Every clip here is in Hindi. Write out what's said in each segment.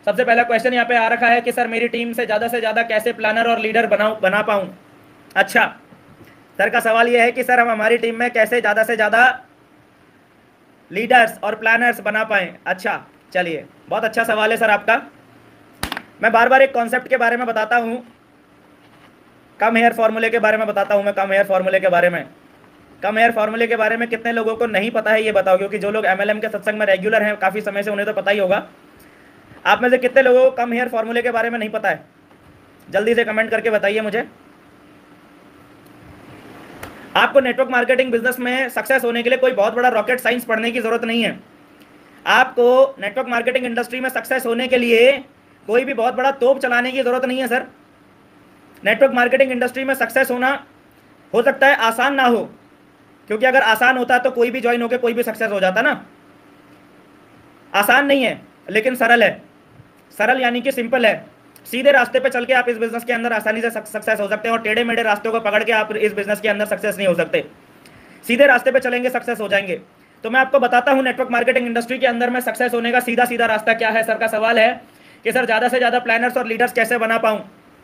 सबसे पहला क्वेश्चन यहाँ पे आ रखा है कि सर मेरी टीम से ज़्यादा कैसे प्लानर और लीडर बना पाऊँ। अच्छा, सर का सवाल ये है कि सर हम हमारी टीम में कैसे ज़्यादा से ज़्यादा लीडर्स और प्लानर्स बना पाएँ। अच्छा चलिए, बहुत अच्छा सवाल है सर आपका। मैं बार बार एक कॉन्सेप्ट के बारे में बताता हूँ, कम हेयर फॉर्मूले के बारे में बताता हूँ मैं। कम हेयर फॉर्मूले के बारे में, कम हेयर फॉर्मूले के बारे में कितने लोगों को नहीं पता है ये बताओ, क्योंकि जो लोग MLM के सत्संग में रेगुलर हैं काफ़ी समय से, उन्हें तो पता ही होगा। आप में से कितने लोगों को कम हेयर फॉर्मूले के बारे में नहीं पता है? जल्दी से कमेंट करके बताइए मुझे। आपको नेटवर्क मार्केटिंग बिजनेस में सक्सेस होने के लिए कोई बहुत बड़ा रॉकेट साइंस पढ़ने की जरूरत नहीं है। आपको नेटवर्क मार्केटिंग इंडस्ट्री में सक्सेस होने के लिए कोई भी बहुत बड़ा तोप चलाने की जरूरत नहीं है सर। नेटवर्क मार्केटिंग इंडस्ट्री में सक्सेस होना हो सकता है आसान ना हो, क्योंकि अगर आसान होता तो कोई भी ज्वाइन होकर कोई भी सक्सेस हो जाता ना। आसान नहीं है लेकिन सरल है। सरल यानी कि सिंपल है। सीधे रास्ते पे चल के आप इस बिजनेस के अंदर आसानी से सक्सेस हो सकते हैं, और टेढ़े मेढ़े रास्तों को पकड़ के आप इस बिजनेस के अंदर सक्सेस नहीं हो सकते। सीधे रास्ते पे चलेंगे सक्सेस हो जाएंगे। तो मैं आपको बताता हूं नेटवर्क मार्केटिंग इंडस्ट्री के अंदर में सक्सेस होने का सीधा सीधा रास्ता क्या है। सर का सवाल है कि सर ज़्यादा से ज़्यादा प्लानर्स और लीडर्स कैसे बना पाऊँ।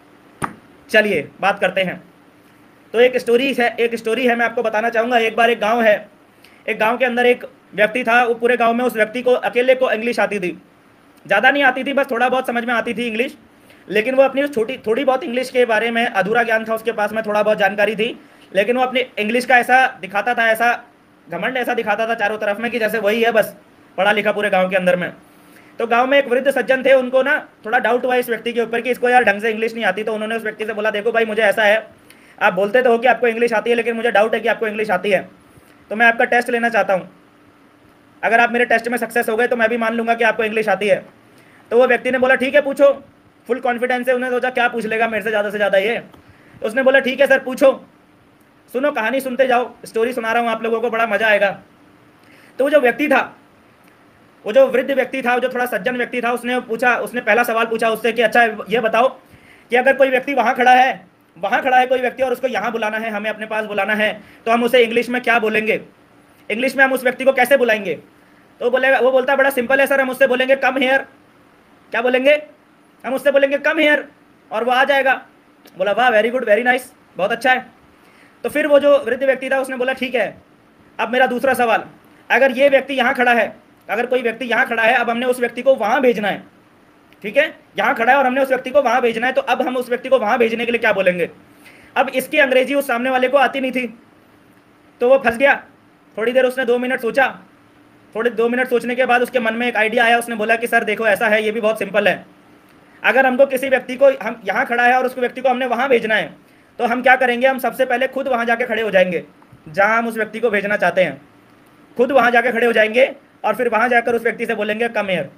चलिए बात करते हैं। तो एक स्टोरी है मैं आपको बताना चाहूँगा। एक बार एक गाँव है, एक गाँव के अंदर एक व्यक्ति था। वो पूरे गाँव में उस व्यक्ति को अकेले को इंग्लिश आती थी, ज़्यादा नहीं आती थी, बस थोड़ा बहुत समझ में आती थी इंग्लिश। लेकिन वो अपनी थोड़ी बहुत इंग्लिश के बारे में अधूरा ज्ञान था उसके पास में, थोड़ा बहुत जानकारी थी, लेकिन वो अपनी इंग्लिश का ऐसा दिखाता था, ऐसा घमंड ऐसा दिखाता था चारों तरफ में कि जैसे वही है बस पढ़ा लिखा पूरे गांव के अंदर में। तो गांव में एक वृद्ध सज्जन थे, उनको ना थोड़ा डाउट हुआ इस व्यक्ति के ऊपर कि इसको यार ढंग से इंग्लिश नहीं आती। तो उन्होंने उस व्यक्ति से बोला, देखो भाई मुझे ऐसा है, आप बोलते तो हो कि आपको इंग्लिश आती है, लेकिन मुझे डाउट है कि आपको इंग्लिश आती है, तो मैं आपका टेस्ट लेना चाहता हूँ। अगर आप मेरे टेस्ट में सक्सेस हो गए तो मैं भी मान लूँगा कि आपको इंग्लिश आती है। तो वो व्यक्ति ने बोला ठीक है पूछो। फुल कॉन्फिडेंस है, उन्हें सोचा क्या पूछ लेगा मेरे से ज़्यादा ये। तो उसने बोला ठीक है सर पूछो, सुनो कहानी सुनते जाओ, स्टोरी सुना रहा हूँ आप लोगों को, बड़ा मज़ा आएगा। तो वो जो व्यक्ति था, वो जो वृद्ध व्यक्ति था, वो जो थोड़ा सज्जन व्यक्ति था, उसने पहला सवाल पूछा उससे कि अच्छा ये बताओ कि अगर कोई व्यक्ति वहाँ खड़ा है कोई व्यक्ति, और उसको यहाँ बुलाना है, हमें अपने पास बुलाना है, तो हम उसे इंग्लिश में क्या बोलेंगे, इंग्लिश में हम उस व्यक्ति को कैसे बुलाएंगे। तो वो बोलता है बड़ा सिंपल है सर, हम उससे बोलेंगे कम हेयर। क्या बोलेंगे? हम उससे बोलेंगे कम हेयर और वो आ जाएगा। बोला वाह, वेरी गुड, वेरी नाइस, बहुत अच्छा है। तो फिर वो जो वृद्ध व्यक्ति था उसने बोला ठीक है, अब मेरा दूसरा सवाल, अगर ये व्यक्ति यहाँ खड़ा है, अगर कोई व्यक्ति यहाँ खड़ा है, अब हमने उस व्यक्ति को वहाँ भेजना है, ठीक है, यहाँ खड़ा है और हमने उस व्यक्ति को वहाँ भेजना है, तो अब हम उस व्यक्ति को वहाँ भेजने के लिए क्या बोलेंगे। अब इसकी अंग्रेजी उस सामने वाले को आती नहीं थी, तो वो फंस गया। थोड़ी देर उसने 2 मिनट सोचा, 2 मिनट सोचने के बाद उसके मन में एक आइडिया आया। उसने बोला कि सर देखो ऐसा है, ये भी बहुत सिंपल है, अगर हमको किसी व्यक्ति को, हम यहाँ खड़ा है और उस व्यक्ति को हमने वहाँ भेजना है, तो हम क्या करेंगे, हम सबसे पहले खुद वहाँ जाके खड़े हो जाएंगे जहाँ हम उस व्यक्ति को भेजना चाहते हैं। खुद वहाँ जाके खड़े हो जाएंगे और फिर वहाँ जाकर उस व्यक्ति से बोलेंगे कम हेयर।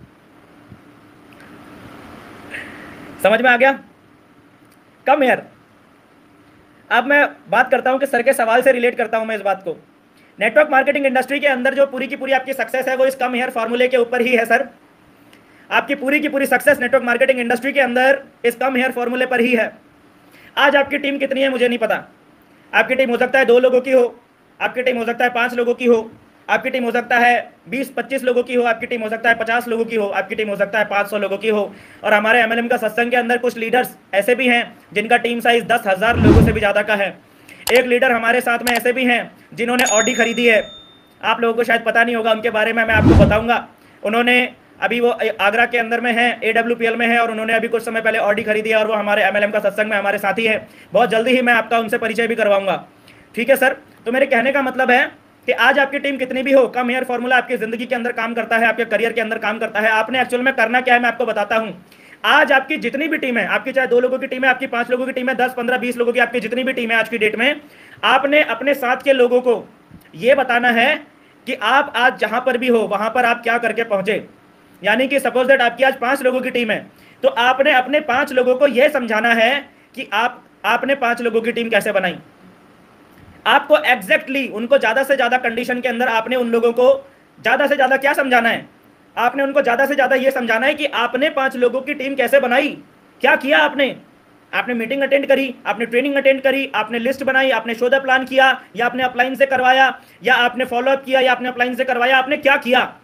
समझ में आ गया? Come here. अब मैं बात करता हूँ कि सर के सवाल से रिलेट करता हूँ मैं इस बात को। नेटवर्क मार्केटिंग इंडस्ट्री के अंदर जो पूरी की पूरी आपकी सक्सेस है वो इस कम हेयर फॉर्मूले के ऊपर ही है सर। आपकी पूरी की पूरी सक्सेस नेटवर्क मार्केटिंग इंडस्ट्री के अंदर इस कम हेयर फॉर्मूले पर ही है। आज आपकी टीम कितनी है मुझे नहीं पता। आपकी टीम हो सकता है 2 लोगों की हो, आपकी टीम हो सकता है 5 लोगों की हो, आपकी टीम हो सकता है 20-25 लोगों की हो, आपकी टीम हो सकता है 50 लोगों की हो, आपकी टीम हो सकता है 500 लोगों की हो। और हमारे MLM का सत्संग के अंदर कुछ लीडर्स ऐसे भी हैं जिनका टीम साइज 10,000 लोगों से भी ज़्यादा का है। एक लीडर हमारे साथ में ऐसे भी हैं जिन्होंने ऑडी खरीदी है। आप लोगों को शायद पता नहीं होगा उनके बारे में, मैं आपको बताऊंगा। उन्होंने अभी वो आगरा के अंदर में है, AWPL में है, और उन्होंने अभी कुछ समय पहले ऑडी खरीदी है और वो हमारे MLM का सत्संग में हमारे साथी है। बहुत जल्दी ही मैं आपका उनसे परिचय भी करवाऊंगा, ठीक है सर। तो मेरे कहने का मतलब है कि आज आपकी टीम कितनी भी हो, कम हेयर फॉर्मूला आपकी ज़िंदगी के अंदर काम करता है, आपके करियर के अंदर काम करता है। आपने एक्चुअल में करना क्या है मैं आपको बताता हूँ। आज आपकी जितनी भी टीम है, आपकी चाहे 2 लोगों की टीम है, आपकी 5 लोगों की टीम है, 10, 15, 20 लोगों की आपकी जितनी भी टीम है आज की डेट में, आपने अपने साथ के लोगों को ये बताना है कि आप आज जहां पर भी हो वहां पर आप क्या करके पहुंचे। यानी कि सपोज दैट आपकी आज 5 लोगों की टीम है, तो आपने अपने 5 लोगों को यह समझाना है कि आपने 5 लोगों की टीम कैसे बनाई। आपको एग्जैक्टली उनको ज्यादा से ज्यादा कंडीशन के अंदर आपने उन लोगों को ज्यादा से ज्यादा क्या समझाना है, आपने उनको ज्यादा से ज्यादा यह समझाना है कि आपने 5 लोगों की टीम कैसे बनाई, क्या किया आपने मीटिंग अटेंड करी, आपने ट्रेनिंग अटेंड करी, आपने लिस्ट बनाई, आपने शो द प्लान किया, या आपने अपलाइन से करवाया, या आपने फॉलोअप किया, या आपने अपलाइन से करवाया, आपने क्या किया।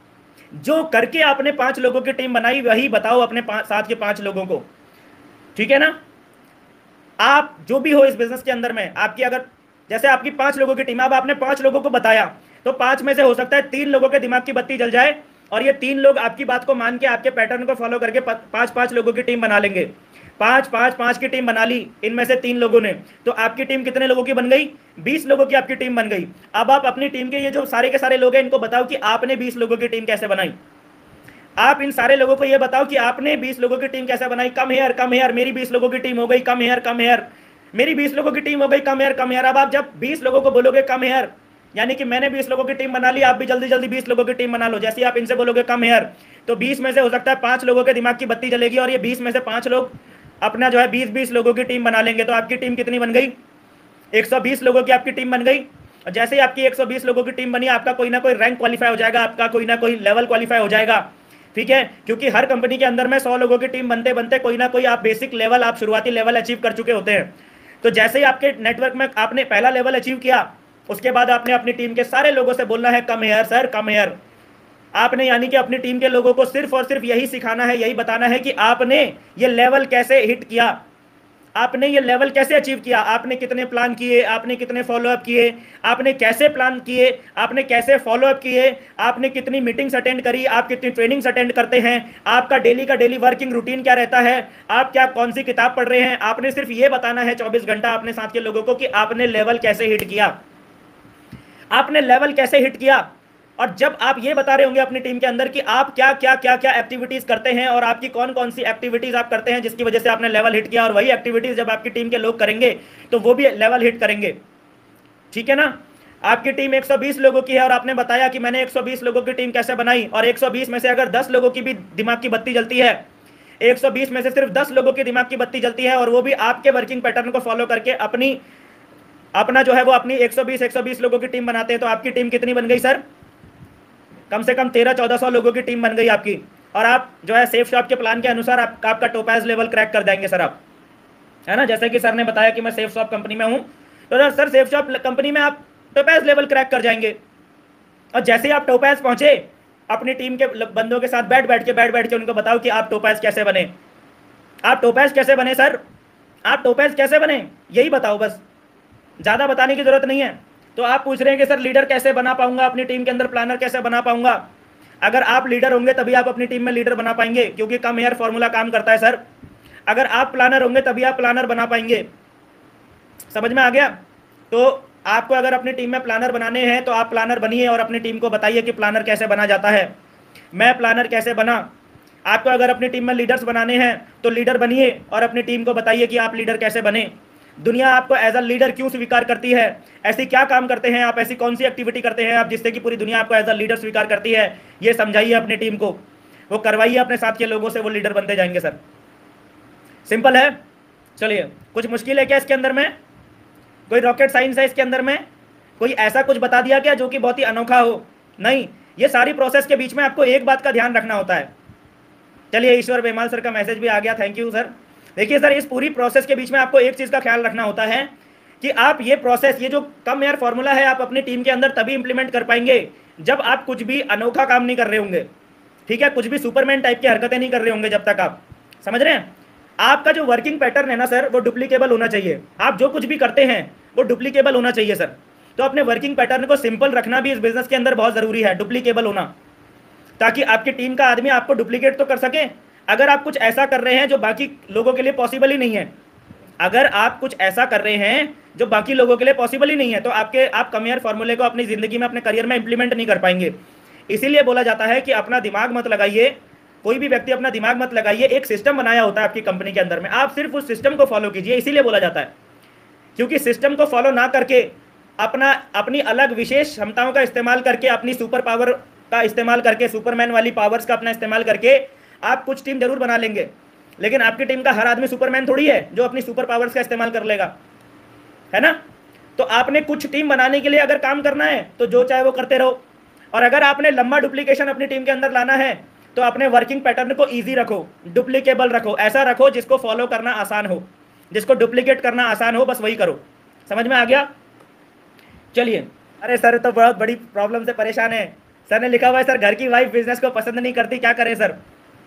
जो करके आपने 5 लोगों की टीम बनाई वही बताओ अपने साथ के 5 लोगों को, ठीक है ना। आप जो भी हो इस बिजनेस के अंदर में, आपकी अगर जैसे आपकी 5 लोगों की टीम, अब आपने 5 लोगों को बताया, तो 5 में से हो सकता है 3 लोगों के दिमाग की बत्ती जल जाए और ये 3 लोग आपकी बात को मान के आपके पैटर्न को फॉलो करके 5-5 लोगों की टीम बना लेंगे। 5-5-5 की टीम बना ली इनमें से 3 लोगों ने, तो आपकी टीम कितने लोगों की बन गई? 20 लोगों की आपकी टीम बन गई। अब आप अपनी टीम के ये जो सारे के सारे लोग हैं इनको बताओ कि आपने 20 लोगों की टीम कैसे बनाई। आप इन सारे लोगों को ये बताओ कि आपने 20 लोगों की टीम कैसे बनाई। कम हेयर, मेरी 20 लोगों की टीम हो गई। कम हेयर, मेरी 20 लोगों की टीम हो गई। Come here. अब आप जब 20 लोगों को बोलोगे कम हेयर, यानी कि मैंने 20 लोगों की टीम बना ली, आप भी जल्दी जल्दी 20 लोगों की टीम बना लो। जैसे ही आप इनसे बोलोगे कम हेयर, तो 20 में से हो सकता है 5 लोगों के दिमाग की बत्ती जलेगी और ये 20 में से 5 लोग अपना जो है 20-20 लोगों की टीम बना लेंगे। तो आपकी टीम कितनी बन गई? 120 लोगों की आपकी टीम बन गई। और जैसे ही आपकी 120 लोगों की टीम बनी, आपका कोई ना कोई रैंक क्वालिफाई हो जाएगा, आपका कोई ना कोई लेवल क्वालिफाई हो जाएगा, ठीक है। क्योंकि हर कंपनी के अंदर में 100 लोगों की टीम बनते बनते कोई ना कोई आप बेसिक लेवल, आप शुरुआती लेवल अचीव कर चुके होते हैं। तो जैसे ही आपके नेटवर्क में आपने पहला लेवल अचीव किया, उसके बाद आपने अपनी टीम के सारे लोगों से बोलना है come here sir, come here. आपने यानी कि अपनी टीम के लोगों को सिर्फ और सिर्फ यही सिखाना है, यही बताना है कि आपने ये लेवल कैसे हिट किया, आपने ये लेवल कैसे अचीव किया, आपने कितने प्लान किए, आपने कितने फॉलोअप किए, आपने कैसे प्लान किए, आपने कैसे फॉलोअप किए, आपने कितनी मीटिंग्स अटेंड करी, आप कितनी ट्रेनिंग्स अटेंड करते हैं, आपका डेली का डेली वर्किंग रूटीन क्या रहता है, आप क्या कौन सी किताब पढ़ रहे हैं। आपने सिर्फ ये बताना है 24 घंटा अपने साथ के लोगों को कि आपने लेवल कैसे हिट किया, आपने लेवल कैसे हिट किया। और जब आप ये बता रहे होंगे अपनी टीम के अंदर कि आप क्या क्या क्या क्या एक्टिविटीज करते हैं और आपकी कौन कौन सी एक्टिविटीज आप करते हैं जिसकी वजह से आपने लेवल हिट किया, और वही एक्टिविटीज जब आपकी टीम के लोग करेंगे तो वो भी लेवल हिट करेंगे, ठीक है ना। आपकी टीम 120 लोगों की है और आपने बताया कि मैंने 120 लोगों की टीम कैसे बनाई, और 120 में से अगर 10 लोगों की भी दिमाग की बत्ती जलती है, 120 में से सिर्फ 10 लोगों की दिमाग की बत्ती जलती है और वो भी आपके वर्किंग पैटर्न को फॉलो करके अपना जो है वो अपनी 120 लोगों की टीम बनाते हैं, तो आपकी टीम कितनी बन गई सर? कम से कम 1300-1400 लोगों की टीम बन गई आपकी। और आप जो है सेफ शॉप के प्लान के अनुसार आपका टोपैज लेवल क्रैक कर देंगे सर आप, है ना। जैसे कि सर ने बताया कि मैं सेफ शॉप कंपनी में हूं, तो सर सेफ शॉप कंपनी में आप टोपैज लेवल क्रैक कर जाएंगे। और जैसे ही आप टोपैज पहुंचे, अपनी टीम के बंदों के साथ बैठ बैठ के उनको बताओ कि आप टोपैज कैसे बने। आप टोपैज कैसे बने सर, आप टोपैज कैसे बने, यही बताओ बस, ज़्यादा बताने की जरूरत नहीं है। तो आप पूछ रहे हैं कि सर लीडर कैसे बना पाऊंगा अपनी टीम के अंदर, प्लानर कैसे बना पाऊंगा। अगर आप लीडर होंगे तभी आप अपनी टीम में लीडर बना पाएंगे, क्योंकि कम हेयर फॉर्मूला काम करता है सर। अगर आप प्लानर होंगे तभी आप प्लानर बना पाएंगे, समझ में आ गया। तो आपको अगर अपनी टीम में प्लानर बनाने हैं तो आप प्लानर बनिए और अपनी टीम को बताइए कि प्लानर कैसे बना जाता है, मैं प्लानर कैसे बना। आपको अगर अपनी टीम में लीडर्स बनाने हैं तो लीडर बनिए और अपनी टीम को बताइए कि आप लीडर कैसे बने। दुनिया आपको एज अ लीडर क्यों स्वीकार करती है, ऐसी क्या काम करते हैं आप, ऐसी कौन सी एक्टिविटी करते हैं आप जिससे कि पूरी दुनिया आपको एज अ लीडर स्वीकार करती है, ये समझाइए अपनी टीम को, वो करवाइए अपने साथ के लोगों से, वो लीडर बनते जाएंगे सर। सिंपल है। चलिए, कुछ मुश्किल है क्या इसके अंदर में, कोई रॉकेट साइंस है इसके अंदर में, कोई ऐसा कुछ बता दिया क्या जो कि बहुत ही अनोखा हो? नहीं, ये सारी प्रोसेस के बीच में आपको एक बात का ध्यान रखना होता है। चलिए, ईश्वर बेमाल सर का मैसेज भी आ गया, थैंक यू सर। देखिए सर, इस पूरी प्रोसेस के बीच में आपको एक चीज़ का ख्याल रखना होता है कि आप ये प्रोसेस, ये जो कम हेयर फॉर्मूला है, आप अपनी टीम के अंदर तभी इंप्लीमेंट कर पाएंगे जब आप कुछ भी अनोखा काम नहीं कर रहे होंगे, ठीक है, कुछ भी सुपरमैन टाइप की हरकतें नहीं कर रहे होंगे। जब तक आप समझ रहे हैं, आपका जो वर्किंग पैटर्न है ना सर, वो डुप्लीकेबल होना चाहिए। आप जो कुछ भी करते हैं वो डुप्लीकेबल होना चाहिए सर। तो अपने वर्किंग पैटर्न को सिंपल रखना भी इस बिजनेस के अंदर बहुत ज़रूरी है, डुप्लीकेबल होना, ताकि आपकी टीम का आदमी आपको डुप्लीकेट तो कर सके। अगर आप कुछ ऐसा कर रहे हैं जो बाकी लोगों के लिए पॉसिबल ही नहीं है, अगर आप कुछ ऐसा कर रहे हैं जो बाकी लोगों के लिए पॉसिबल ही नहीं है, तो आप कम हेयर फॉर्मूले को अपनी ज़िंदगी में, अपने करियर में इंप्लीमेंट नहीं कर पाएंगे। इसीलिए बोला जाता है कि अपना दिमाग मत लगाइए, कोई भी व्यक्ति अपना दिमाग मत लगाइए। एक सिस्टम बनाया होता है आपकी कंपनी के अंदर में, आप सिर्फ उस सिस्टम को फॉलो कीजिए। इसीलिए बोला जाता है, क्योंकि सिस्टम को फॉलो ना करके अपनी अलग विशेष क्षमताओं का इस्तेमाल करके, अपनी सुपर पावर का इस्तेमाल करके, सुपरमैन वाली पावर्स का अपना इस्तेमाल करके आप कुछ टीम जरूर बना लेंगे, लेकिन आपकी टीम का हर आदमी सुपरमैन थोड़ी है जो अपनी सुपर पावर्स का इस्तेमाल कर लेगा, है ना। तो आपने कुछ टीम बनाने के लिए अगर काम करना है तो जो चाहे वो करते रहो। और अगर आपने लंबा डुप्लीकेशन अपनी टीम के अंदर लाना है तो अपने वर्किंग पैटर्न को ईजी रखो, डुप्लीकेबल रखो, ऐसा रखो जिसको फॉलो करना आसान हो, जिसको डुप्लीकेट करना आसान हो, बस वही करो। समझ में आ गया? चलिए, अरे सर तो बहुत बड़ी प्रॉब्लम से परेशान है सर ने लिखा हुआ है सर घर की वाइफ बिजनेस को पसंद नहीं करती, क्या करें सर?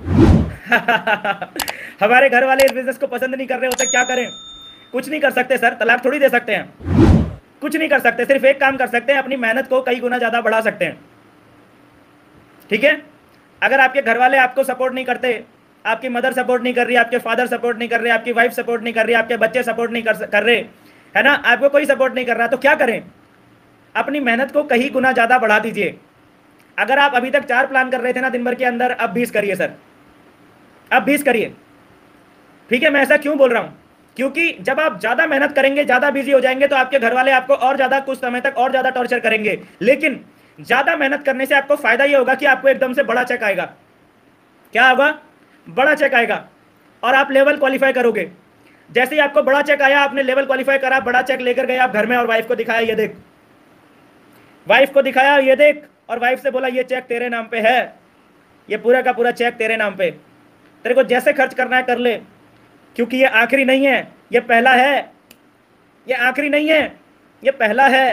हमारे घर वाले इस बिजनेस को पसंद नहीं कर रहे होते, क्या करें? कुछ नहीं कर सकते सर, तलाक थोड़ी दे सकते हैं, कुछ नहीं कर सकते। सिर्फ एक काम कर सकते हैं, अपनी मेहनत को कई गुना ज्यादा बढ़ा सकते हैं। ठीक है? अगर आपके घर वाले आपको सपोर्ट नहीं करते, आपकी मदर सपोर्ट नहीं कर रही, आपके फादर सपोर्ट नहीं कर रहे, आपकी वाइफ सपोर्ट नहीं कर रही, आपके बच्चे सपोर्ट नहीं कर रहे, है ना, आपको कोई सपोर्ट नहीं कर रहा, तो क्या करें? अपनी मेहनत को कहीं गुना ज्यादा बढ़ा दीजिए। अगर आप अभी तक 4 प्लान कर रहे थे ना दिन भर के अंदर, अब 20 करिए सर, अब 20 करिए। ठीक है? मैं ऐसा क्यों बोल रहा हूं? क्योंकि जब आप ज्यादा मेहनत करेंगे, ज्यादा बिजी हो जाएंगे, तो आपके घर वाले आपको और ज्यादा कुछ समय तक और ज्यादा टॉर्चर करेंगे। लेकिन ज्यादा मेहनत करने से आपको फायदा ये होगा कि आपको एकदम से बड़ा चेक आएगा। क्या होगा? बड़ा चेक आएगा और आप लेवल क्वालिफाई करोगे। जैसे ही आपको बड़ा चेक आया, आपने लेवल क्वालिफाई करा, बड़ा चेक लेकर गए आप घर में और वाइफ को दिखाया, ये देख, वाइफ को दिखाया, ये देख, और वाइफ से बोला ये चेक तेरे नाम पे है, ये पूरा का पूरा चेक तेरे नाम पे, तेरे को जैसे खर्च करना है कर ले, क्योंकि ये आखिरी नहीं है, ये पहला है, ये आखिरी नहीं है, ये पहला है।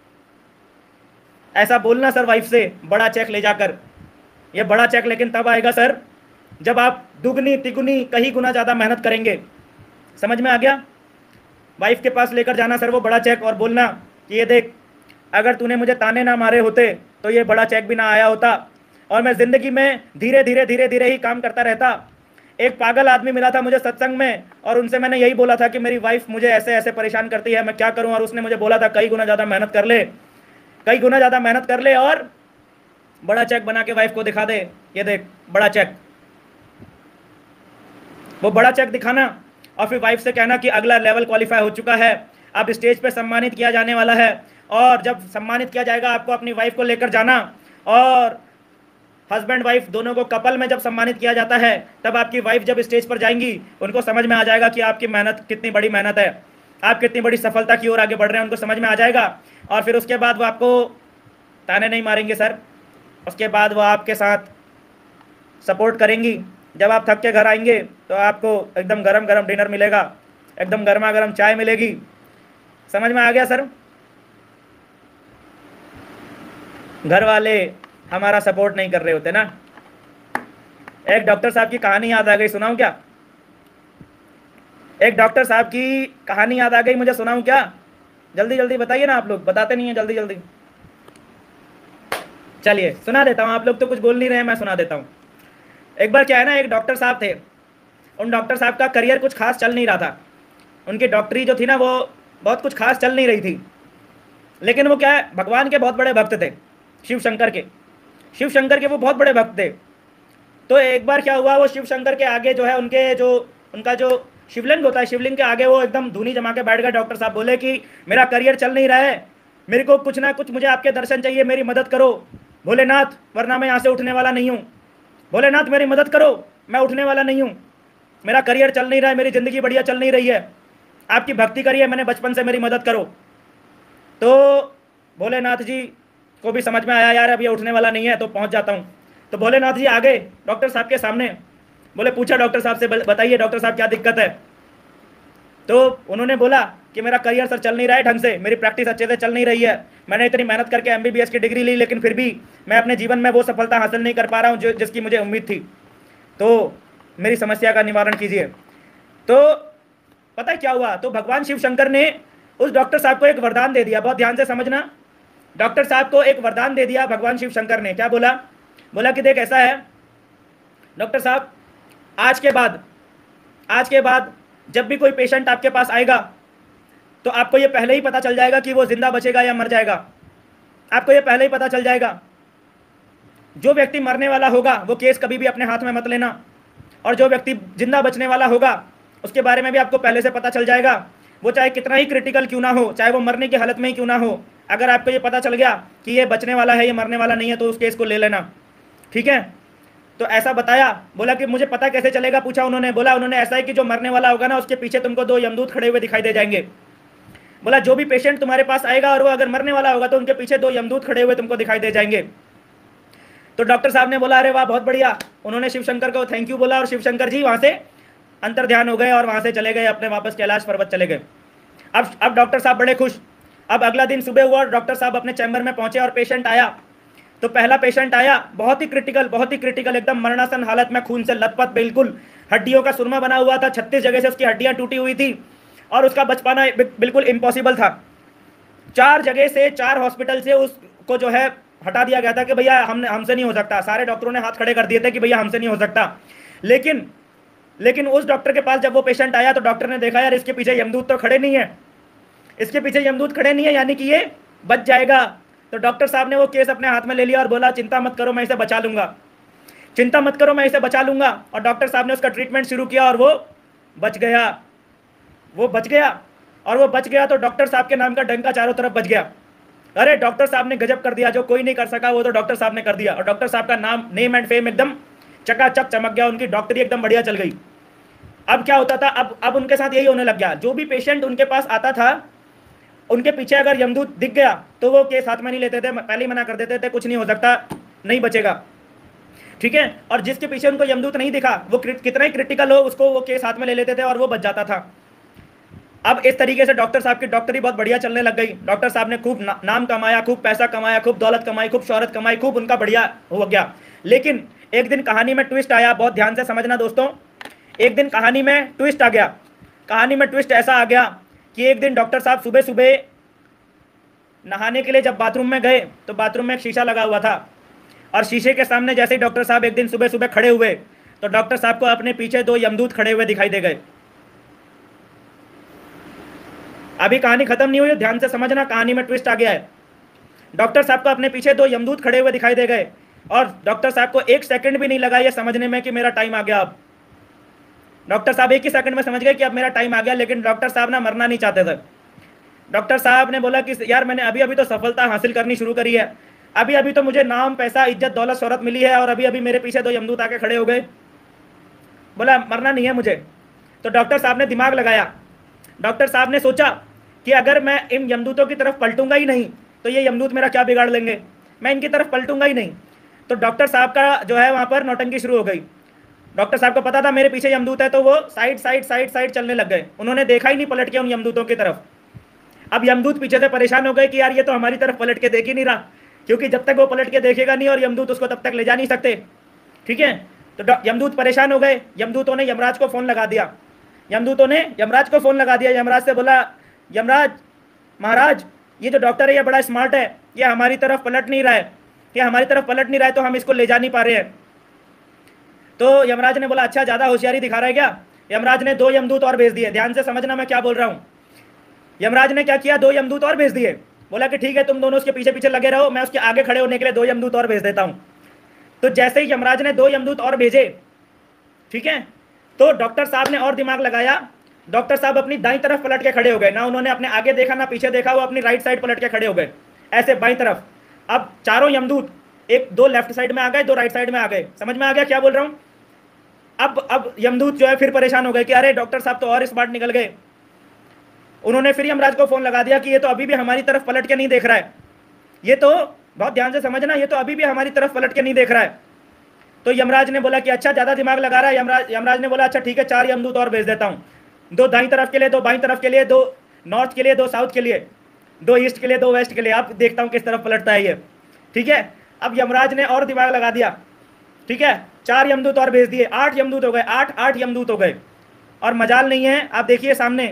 ऐसा बोलना सर वाइफ से, बड़ा चेक ले जाकर। ये बड़ा चेक लेकिन तब आएगा सर जब आप दुगनी तिगुनी कहीं गुना ज़्यादा मेहनत करेंगे। समझ में आ गया? वाइफ के पास लेकर जाना सर वो बड़ा चेक और बोलना कि ये देख, अगर तूने मुझे ताने ना मारे होते तो ये बड़ा चेक भी ना आया होता, और मैं ज़िंदगी में धीरे धीरे धीरे धीरे ही काम करता रहता। एक पागल आदमी मिला था मुझे सत्संग में, और उनसे मैंने यही बोला था कि मेरी वाइफ मुझे ऐसे ऐसे परेशान करती है, मैं क्या करूं? और उसने मुझे बोला था कई गुना ज़्यादा मेहनत कर ले, कई गुना ज़्यादा मेहनत कर ले और बड़ा चेक बना के वाइफ को दिखा दे, ये देख बड़ा चेक। वो बड़ा चेक दिखाना और फिर वाइफ से कहना कि अगला लेवल क्वालिफाई हो चुका है, अब स्टेज पे सम्मानित किया जाने वाला है, और जब सम्मानित किया जाएगा आपको अपनी वाइफ को लेकर जाना, और हस्बैंड वाइफ दोनों को कपल में जब सम्मानित किया जाता है, तब आपकी वाइफ जब स्टेज पर जाएंगी, उनको समझ में आ जाएगा कि आपकी मेहनत कितनी बड़ी मेहनत है, आप कितनी बड़ी सफलता की ओर आगे बढ़ रहे हैं, उनको समझ में आ जाएगा। और फिर उसके बाद वो आपको ताने नहीं मारेंगे सर, उसके बाद वो आपके साथ सपोर्ट करेंगी। जब आप थक के घर आएंगे तो आपको एकदम गरम गरम डिनर मिलेगा, एकदम गर्मा गर्म चाय मिलेगी। समझ में आ गया सर? घर वाले हमारा सपोर्ट नहीं कर रहे होते ना। एक डॉक्टर साहब की कहानी याद आ गई, सुनाऊं क्या? एक डॉक्टर साहब की कहानी याद आ गई, मुझे सुनाऊं क्या? जल्दी जल्दी बताइए ना, आप लोग बताते नहीं हैं जल्दी जल्दी। चलिए सुना देता हूँ, आप लोग तो कुछ बोल नहीं रहे हैं, मैं सुना देता हूँ। एक बार क्या है ना, एक डॉक्टर साहब थे, उन डॉक्टर साहब का करियर कुछ खास चल नहीं रहा था, उनकी डॉक्टरी जो थी ना वो बहुत कुछ खास चल नहीं रही थी। लेकिन वो क्या है, भगवान के बहुत बड़े भक्त थे, शिव शंकर के वो बहुत बड़े भक्त थे। तो एक बार क्या हुआ, वो शिव शंकर के आगे जो है उनका जो शिवलिंग होता है, शिवलिंग के आगे वो एकदम धूनी जमा के बैठ गए। डॉक्टर साहब बोले कि मेरा करियर चल नहीं रहा है, मेरे को कुछ ना कुछ, मुझे आपके दर्शन चाहिए, मेरी मदद करो भोलेनाथ, वरना मैं यहाँ से उठने वाला नहीं हूँ। भोलेनाथ मेरी मदद करो, मैं उठने वाला नहीं हूँ, मेरा करियर चल नहीं रहा है, मेरी ज़िंदगी बढ़िया चल नहीं रही है, आपकी भक्ति करिए मैंने बचपन से, मेरी मदद करो। तो भोलेनाथ जी को भी समझ में आया यार अब ये उठने वाला नहीं है, तो पहुँच जाता हूँ। तो भोलेनाथ जी आ गए डॉक्टर साहब के सामने, बोले पूछा डॉक्टर साहब से, बताइए डॉक्टर साहब क्या दिक्कत है? तो उन्होंने बोला कि मेरा करियर सर चल नहीं रहा है ढंग से, मेरी प्रैक्टिस अच्छे से चल नहीं रही है, मैंने इतनी मेहनत करके MBBS की डिग्री ली, लेकिन फिर भी मैं अपने जीवन में वो सफलता हासिल नहीं कर पा रहा हूँ जिसकी मुझे उम्मीद थी, तो मेरी समस्या का निवारण कीजिए। तो पता है क्या हुआ, तो भगवान शिव शंकर ने उस डॉक्टर साहब को एक वरदान दे दिया। बहुत ध्यान से समझना, डॉक्टर साहब को एक वरदान दे दिया भगवान शिव शंकर ने। क्या बोला? बोला कि देख ऐसा है डॉक्टर साहब, आज के बाद जब भी कोई पेशेंट आपके पास आएगा तो आपको ये पहले ही पता चल जाएगा कि वो जिंदा बचेगा या मर जाएगा, आपको ये पहले ही पता चल जाएगा। जो व्यक्ति मरने वाला होगा वो केस कभी भी अपने हाथ में मत लेना, और जो व्यक्ति जिंदा बचने वाला होगा उसके बारे में भी आपको पहले से पता चल जाएगा, वो चाहे कितना ही क्रिटिकल क्यों ना हो, चाहे वो मरने की हालत में ही क्यों ना हो। अगर आपको ये पता चल गया कि ये बचने वाला है, ये मरने वाला नहीं है, तो उस केस को ले लेना, ठीक है? तो ऐसा बताया। बोला कि मुझे पता कैसे चलेगा, पूछा उन्होंने। बोला उन्होंने ऐसा है कि जो मरने वाला होगा ना उसके पीछे तुमको 2 यमदूत खड़े हुए दिखाई दे जाएंगे। बोला जो भी पेशेंट तुम्हारे पास आएगा और वो अगर मरने वाला होगा तो उनके पीछे 2 यमदूत खड़े हुए तुमको दिखाई दे जाएंगे। तो डॉक्टर साहब ने बोला अरे वाह बहुत बढ़िया, उन्होंने शिव शंकर को थैंक यू बोला, और शिव शंकर जी वहाँ से अंतर ध्यान हो गए और वहाँ से चले गए, अपने वापस कैलाश पर्वत चले गए। अब डॉक्टर साहब बड़े खुश। अब अगला दिन सुबह हुआ और डॉक्टर साहब अपने चैम्बर में पहुंचे और पेशेंट आया। तो पहला पेशेंट आया, बहुत ही क्रिटिकल, एकदम मरणासन हालत में, खून से लथपथ, बिल्कुल हड्डियों का सुरमा बना हुआ था, 36 जगह से उसकी हड्डियां टूटी हुई थी और उसका बच पाना बिल्कुल इम्पॉसिबल था। 4 जगह से, 4 हॉस्पिटल से उसको जो है हटा दिया गया था कि भैया हमसे नहीं हो सकता। सारे डॉक्टरों ने हाथ खड़े कर दिए थे कि भैया हमसे नहीं हो सकता। लेकिन उस डॉक्टर के पास जब वो पेशेंट आया तो डॉक्टर ने देखा यार इसके पीछे यमदूत तो खड़े नहीं है, इसके पीछे यमदूत खड़े नहीं है, यानी कि ये बच जाएगा। तो डॉक्टर साहब ने वो केस अपने हाथ में ले लिया और बोला चिंता मत करो मैं इसे बचा लूंगा, चिंता मत करो मैं इसे बचा लूंगा। और डॉक्टर साहब ने उसका ट्रीटमेंट शुरू किया और वो बच गया, वो बच गया। और वो बच गया तो डॉक्टर साहब के नाम का डंका चारों तरफ बच गया। अरे डॉक्टर साहब ने गजब कर दिया, जो कोई नहीं कर सका वो तो डॉक्टर साहब ने कर दिया। और डॉक्टर साहब का नेम एंड फेम एकदम चकाचक चमक गया, उनकी डॉक्टरी एकदम बढ़िया चल गई। अब क्या होता था, अब उनके साथ यही होने लग गया, जो भी पेशेंट उनके पास आता था उनके पीछे अगर यमदूत दिख गया तो वो केस हाथ में नहीं लेते थे, पहले ही मना कर देते थे कुछ नहीं हो सकता, नहीं बचेगा, ठीक है। और जिसके पीछे उनको यमदूत नहीं दिखा वो कितना ही क्रिटिकल हो उसको वो केस हाथ में ले लेते थे और वो बच जाता था। अब इस तरीके से डॉक्टर साहब की डॉक्टरी बहुत बढ़िया चलने लग गई। डॉक्टर साहब ने खूब नाम कमाया, खूब पैसा कमाया, खूब दौलत कमाई, खूब शोहरत कमाई, खूब उनका बढ़िया हो गया। लेकिन एक दिन कहानी में ट्विस्ट आया, बहुत ध्यान से समझना दोस्तों। एक दिन कहानी में ट्विस्ट आ गया। कहानी में ट्विस्ट ऐसा आ गया कि एक दिन डॉक्टर साहब सुबह सुबह नहाने के लिए जब बाथरूम में गए तो बाथरूम में एक शीशा लगा हुआ था और शीशे के सामने जैसे ही डॉक्टर साहब एक दिन सुबह सुबह खड़े हुए तो डॉक्टर साहब को अपने पीछे 2 यमदूत खड़े हुए दिखाई दे गए। अभी कहानी खत्म नहीं हुई, ध्यान से समझना, कहानी में ट्विस्ट आ गया है। डॉक्टर साहब को अपने पीछे 2 यमदूत खड़े हुए दिखाई दे गए और डॉक्टर साहब को 1 सेकंड भी नहीं लगा ये समझने में कि मेरा टाइम आ गया। अब डॉक्टर साहब 1 ही सेकंड में समझ गए कि अब मेरा टाइम आ गया। लेकिन डॉक्टर साहब ना मरना नहीं चाहते थे। डॉक्टर साहब ने बोला कि यार मैंने अभी अभी तो सफलता हासिल करनी शुरू करी है, अभी अभी तो मुझे नाम, पैसा, इज्जत, दौलत, शोहरत मिली है और अभी अभी मेरे पीछे 2 यमदूत आके खड़े हो गए। बोला मरना नहीं है मुझे। तो डॉक्टर साहब ने दिमाग लगाया। डॉक्टर साहब ने सोचा कि अगर मैं इन यमदूतों की तरफ पलटूंगा ही नहीं तो ये यमदूत मेरा क्या बिगाड़ लेंगे, मैं इनकी तरफ पलटूंगा ही नहीं। तो डॉक्टर साहब का जो है वहाँ पर नौटंकी शुरू हो गई। डॉक्टर साहब को पता था मेरे पीछे यमदूत है तो वो साइड चलने लग गए। उन्होंने देखा ही नहीं पलट के उन यमदूतों की तरफ। अब यमदूत पीछे से परेशान हो गए कि यार ये तो हमारी तरफ पलट के देख ही नहीं रहा, क्योंकि जब तक वो पलट के देखेगा नहीं और यमदूत उसको तब तक ले जा नहीं सकते, ठीक है। तो यमदूत परेशान हो गए। यमदूतों ने यमराज को फ़ोन लगा दिया। यमराज से बोला यमराज महाराज ये जो डॉक्टर है ये बड़ा स्मार्ट है, ये हमारी तरफ पलट नहीं रहा है, तो हम इसको ले जा नहीं पा रहे हैं। तो यमराज ने बोला अच्छा ज़्यादा होशियारी दिखा रहा है क्या। यमराज ने 2 यमदूत और भेज दिए। ध्यान से समझना मैं क्या बोल रहा हूँ। यमराज ने क्या किया, 2 यमदूत और भेज दिए। बोला कि ठीक है तुम दोनों उसके पीछे पीछे लगे रहो, मैं उसके आगे खड़े होने के लिए 2 यमदूत और भेज देता हूँ। तो जैसे ही यमराज ने 2 यमदूत और भेजे, ठीक है, तो डॉक्टर साहब ने और दिमाग लगाया। डॉक्टर साहब अपनी दाईं तरफ पलट के खड़े हो गए, ना उन्होंने अपने आगे देखा ना पीछे देखा, वो अपनी राइट साइड पलट के खड़े हो गए, ऐसे बाईं तरफ। अब चारों यमदूत 2 लेफ्ट साइड में आ गए, 2 राइट साइड में आ गए। समझ में आ गया क्या बोल रहा हूँ। अब यमदूत जो है फिर परेशान हो गए कि अरे डॉक्टर साहब तो और स्मार्ट निकल गए। उन्होंने फिर यमराज को फोन लगा दिया कि ये तो अभी भी हमारी तरफ पलट के नहीं देख रहा है, ये तो बहुत ध्यान से समझना, ये तो अभी भी हमारी तरफ पलट के नहीं देख रहा है। तो यमराज ने बोला कि अच्छा ज़्यादा दिमाग लगा रहा है। यमराज ने बोला अच्छा ठीक है 4 यमदूत और भेज देता हूँ, 2 दाईं तरफ के लिए, 2 बाईं तरफ के लिए, 2 नॉर्थ के लिए, 2 साउथ के लिए, 2 ईस्ट के लिए, 2 वेस्ट के लिए। अब देखता हूँ किस तरफ पलटता है ये, ठीक है। अब यमराज ने और दिमाग लगा दिया, ठीक है, 4 यमदूत और भेज दिए, 8 यमदूत हो गए, 8 यमदूत हो गए। और मजाल नहीं है, आप देखिए सामने,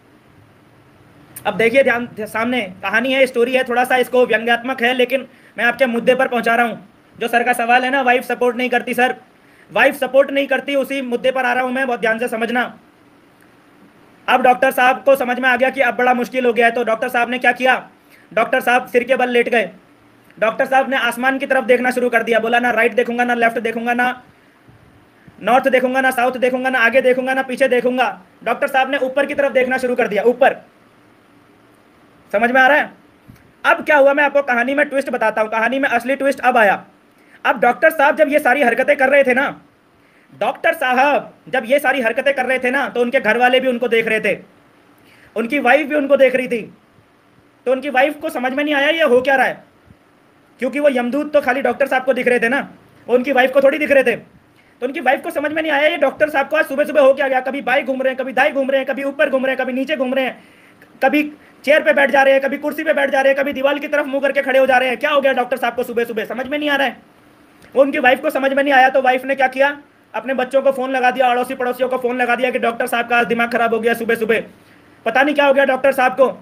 अब देखिए ध्यान सामने कहानी है, स्टोरी है, थोड़ा सा इसको व्यंग्यात्मक है, लेकिन मैं आपके मुद्दे पर पहुंचा रहा हूँ। जो सर का सवाल है ना, वाइफ सपोर्ट नहीं करती सर, वाइफ सपोर्ट नहीं करती, उसी मुद्दे पर आ रहा हूँ मैं, बहुत ध्यान से समझना। अब डॉक्टर साहब को समझ में आ गया कि अब बड़ा मुश्किल हो गया है। तो डॉक्टर साहब ने क्या किया, डॉक्टर साहब सिर के बल लेट गए। डॉक्टर साहब ने आसमान की तरफ देखना शुरू कर दिया। बोला ना राइट देखूंगा, ना लेफ्ट देखूंगा, ना नॉर्थ देखूंगा, ना साउथ देखूंगा, ना आगे देखूंगा, ना पीछे देखूंगा। डॉक्टर साहब ने ऊपर की तरफ देखना शुरू कर दिया, ऊपर। समझ में आ रहा है। अब क्या हुआ मैं आपको कहानी में ट्विस्ट बताता हूं, कहानी में असली ट्विस्ट अब आया। अब डॉक्टर साहब जब ये सारी हरकतें कर रहे थे ना, डॉक्टर साहब जब ये सारी हरकतें कर रहे थे ना, तो उनके घर वाले भी उनको देख रहे थे, उनकी वाइफ भी उनको देख रही थी। तो उनकी वाइफ को समझ में नहीं आया ये हो क्या रहा है, क्योंकि वो यमदूत तो खाली डॉक्टर साहब को दिख रहे थे ना, वो उनकी वाइफ को थोड़ी दिख रहे थे। तो उनकी वाइफ को समझ में नहीं आया ये डॉक्टर साहब को आज सुबह सुबह हो क्या गया, कभी बाएं घूम रहे हैं, कभी दाएं घूम रहे हैं, कभी ऊपर घूम रहे हैं, कभी नीचे घूम रहे हैं, कभी चेयर पे बैठ जा रहे हैं, कभी कुर्सी पे बैठ जा रहे हैं, कभी दीवार की तरफ मुंह करके खड़े हो जा रहे हैं। क्या हो गया डॉक्टर साहब को सुबह सुबह? समझ में नहीं आ रहा है। वो उनकी वाइफ को समझ में नहीं आया, तो वाइफ ने क्या किया, अपने बच्चों को फोन लगा दिया, अड़ोसी पड़ोसियों को फोन लगा दिया कि डॉक्टर साहब का दिमाग खराब हो गया सुबह सुबह, पता नहीं क्या हो गया डॉक्टर साहब को।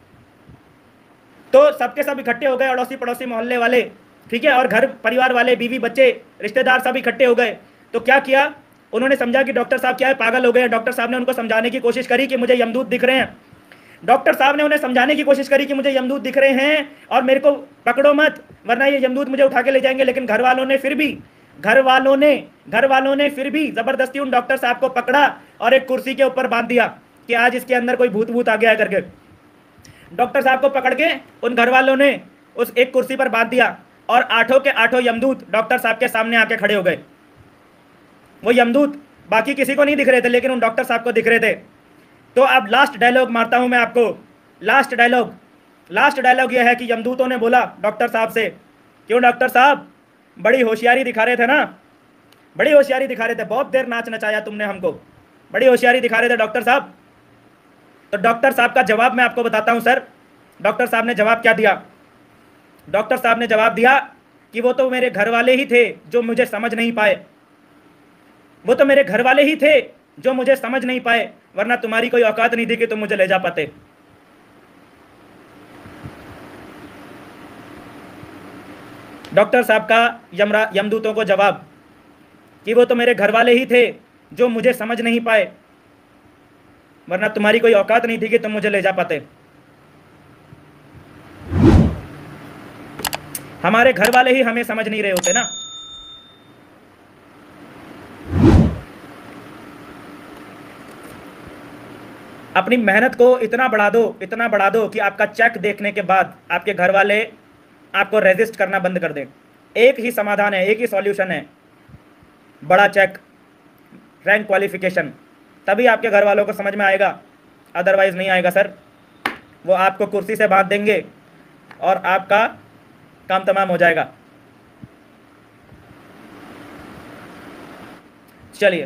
तो सबके सब इकट्ठे हो गए, अड़ोसी पड़ोसी मोहल्ले वाले, ठीक है, और घर परिवार वाले, बीवी बच्चे रिश्तेदार सब इकट्ठे हो गए। तो क्या किया, उन्होंने समझा कि डॉक्टर साहब क्या है, पागल हो गए। डॉक्टर साहब ने उनको समझाने की कोशिश करी कि मुझे यमदूत दिख रहे हैं। डॉक्टर साहब ने उन्हें समझाने की कोशिश करी कि मुझे यमदूत दिख रहे हैं और मेरे को पकड़ो मत, वरना ये यमदूत मुझे उठा के ले जाएंगे। लेकिन घर वालों ने फिर भी जबरदस्ती उन डॉक्टर साहब को पकड़ा और एक कुर्सी के ऊपर बांध दिया कि आज इसके अंदर कोई भूत भूत आ गया करके। डॉक्टर साहब को पकड़ के उन घर वालों ने उस एक कुर्सी पर बांध दिया और 8 के 8 यमदूत डॉक्टर साहब के सामने आके खड़े हो गए। वो यमदूत बाकी किसी को नहीं दिख रहे थे, लेकिन उन डॉक्टर साहब को दिख रहे थे। तो अब लास्ट डायलॉग मारता हूं मैं आपको। लास्ट डायलॉग यह है कि यमदूतों ने बोला डॉक्टर साहब से, क्यों डॉक्टर साहब, बड़ी होशियारी दिखा रहे थे ना, बड़ी होशियारी दिखा रहे थे, बहुत देर नाच नचाया तुमने हमको, बड़ी होशियारी दिखा रहे थे डॉक्टर साहब। तो डॉक्टर साहब का जवाब मैं आपको बताता हूं सर। डॉक्टर साहब ने जवाब क्या दिया? डॉक्टर साहब ने जवाब दिया कि वो तो मेरे घर वाले ही थे जो मुझे समझ नहीं पाए, वो तो मेरे घर वाले ही थे जो मुझे समझ नहीं पाए, वरना तुम्हारी कोई औकात नहीं थी कि तुम मुझे ले जा पाते। डॉक्टर साहब का यमदूतों को जवाब कि वो तो मेरे घर वाले ही थे जो मुझे समझ नहीं पाए, वरना तुम्हारी कोई औकात नहीं थी कि तुम मुझे ले जा पाते। हमारे घर वाले ही हमें समझ नहीं रहे होते ना। अपनी मेहनत को इतना बढ़ा दो कि आपका चेक देखने के बाद आपके घर वाले आपको रेजिस्ट करना बंद कर दें। एक ही समाधान है, एक ही सॉल्यूशन है, बड़ा चेक, रैंक क्वालिफिकेशन, तभी आपके घर वालों को समझ में आएगा, अदरवाइज नहीं आएगा सर। वो आपको कुर्सी से बांध देंगे और आपका काम तमाम हो जाएगा। चलिए,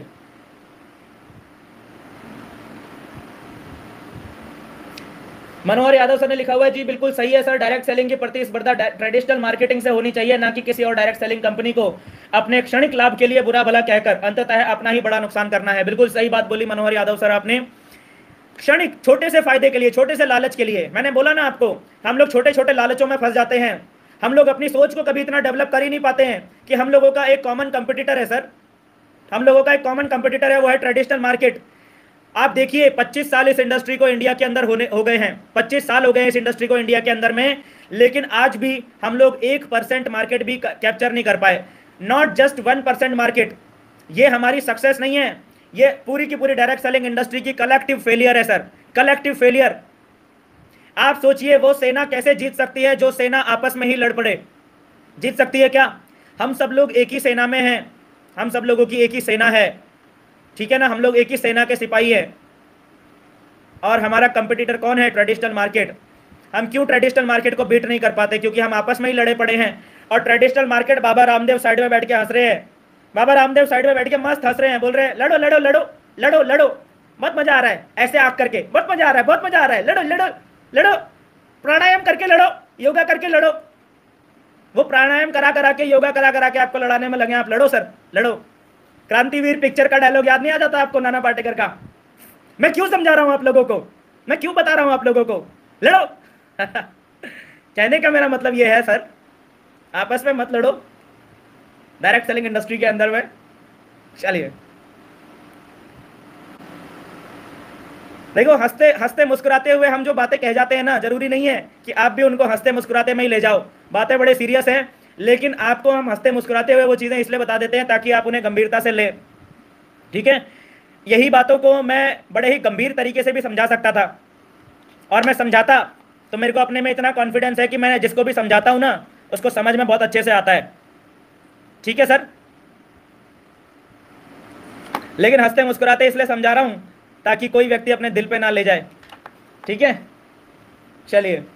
मनोहर यादव सर ने लिखा हुआ है, जी बिल्कुल सही है सर, डायरेक्ट सेलिंग की प्रतिस्पर्धा ट्रेडिशनल मार्केटिंग से होनी चाहिए, ना कि किसी और डायरेक्ट सेलिंग कंपनी को अपने क्षणिक लाभ के लिए बुरा भला कहकर अंततः अपना ही बड़ा नुकसान करना है। बिल्कुल सही बात बोली मनोहर यादव सर आपने। क्षणिक छोटे से फायदे के लिए, छोटे से लालच के लिए, मैंने बोला ना आपको, हम लोग छोटे छोटे लालचों में फंस जाते हैं। हम लोग अपनी सोच को कभी इतना डेवलप कर ही नहीं पाते हैं कि हम लोगों का एक कॉमन कंपटीटर है सर, हम लोगों का एक कॉमन कंपटीटर है, वो है ट्रेडिशनल मार्केट। आप देखिए 25 साल इस इंडस्ट्री को इंडिया के अंदर हो गए हैं, 25 साल हो गए इस इंडस्ट्री को इंडिया के अंदर में, लेकिन आज भी हम लोग 1% मार्केट भी कैप्चर नहीं कर पाए। नॉट जस्ट 1% मार्केट, ये हमारी सक्सेस नहीं है, ये पूरी की पूरी डायरेक्ट सेलिंग इंडस्ट्री की कलेक्टिव फेलियर है सर, कलेक्टिव फेलियर। आप सोचिए वो सेना कैसे जीत सकती है जो सेना आपस में ही लड़ पड़े? जीत सकती है क्या? हम सब लोग एक ही सेना में हैं, हम सब लोगों की एक ही सेना है, ठीक है ना, हम लोग एक ही सेना के सिपाही हैं। और हमारा कंपटीटर कौन है? Traditional market. हम क्यों ट्रेडिशनल मार्केट को बीट नहीं कर पाते? क्योंकि हम आपस में ही लड़े पड़े हैं। और traditional market, Baba Ramdev side में बैठ के हंस रहे हैं, बाबा रामदेव साइड में बैठ के मस्त हंस रहे हैं, बोल रहे हैं लड़ो लड़ो लड़ो लड़ो लड़ो, बहुत मजा आ रहा है, ऐसे आग करके बहुत मजा आ रहा है, बहुत मजा आ रहा है, लड़ो लड़ो लड़ो, प्राणायाम करके लड़ो, योगा करके लड़ो। वो प्राणायाम करा करा के, योगा करा करा के आपको लड़ाने में लगे, आप लड़ो सर, लड़ो। क्रांतिवीर पिक्चर का डायलॉग याद नहीं आ जाता आपको, नाना पाटेकर का? मैं क्यों समझा रहा हूं आप लोगों को, मैं क्यों बता रहा हूं आप लोगों को, लड़ो। कहने का मेरा मतलब ये है सर, आपस में मत लड़ो डायरेक्ट सेलिंग इंडस्ट्री के अंदर में। चलिए देखो, हंसते हंसते मुस्कुराते हुए हम जो बातें कह जाते हैं ना, जरूरी नहीं है कि आप भी उनको हंसते मुस्कुराते में ही ले जाओ। बातें बड़े सीरियस हैं, लेकिन आपको हम हंसते मुस्कुराते हुए वो चीज़ें इसलिए बता देते हैं ताकि आप उन्हें गंभीरता से लें, ठीक है। यही बातों को मैं बड़े ही गंभीर तरीके से भी समझा सकता था, और मैं समझाता तो मेरे को अपने में इतना कॉन्फिडेंस है कि मैं जिसको भी समझाता हूँ ना, उसको समझ में बहुत अच्छे से आता है, ठीक है सर। लेकिन हंसते मुस्कुराते इसलिए समझा रहा हूँ ताकि कोई व्यक्ति अपने दिल पे ना ले जाए, ठीक है। चलिए।